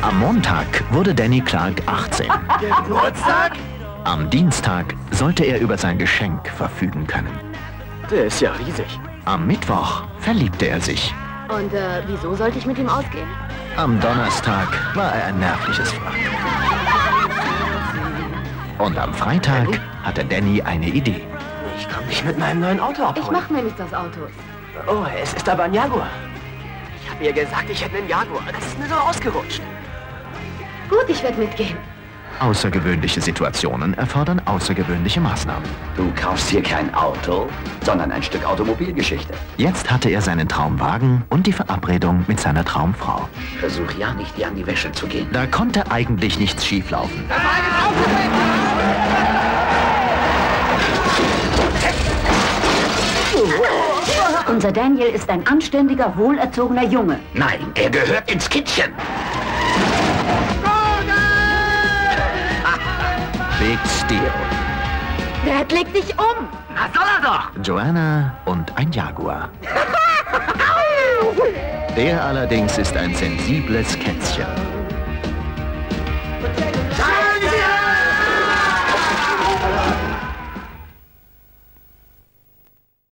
Am Montag wurde Danny Clark 18. Geburtstag? Am Dienstag sollte er über sein Geschenk verfügen können. Der ist ja riesig. Am Mittwoch verliebte er sich. Und wieso sollte ich mit ihm ausgehen? Am Donnerstag war er ein nervliches Wrack. Und am Freitag hatte Danny eine Idee. Ich kann dich mit meinem neuen Auto abholen. Ich mach mir nichts aus Autos. Oh, es ist aber ein Jaguar. Ich habe ihr gesagt, ich hätte einen Jaguar. Das ist mir so ausgerutscht. Gut, ich werde mitgehen. Außergewöhnliche Situationen erfordern außergewöhnliche Maßnahmen. Du kaufst hier kein Auto, sondern ein Stück Automobilgeschichte. Jetzt hatte er seinen Traumwagen und die Verabredung mit seiner Traumfrau. Versuch ja nicht, dir an die Wäsche zu gehen. Da konnte eigentlich nichts schieflaufen. Unser Daniel ist ein anständiger, wohlerzogener Junge. Nein, er gehört ins Kittchen. Big Steel. Dad, leg dich um! Na soll er doch! Joanna und ein Jaguar. Der allerdings ist ein sensibles Kätzchen.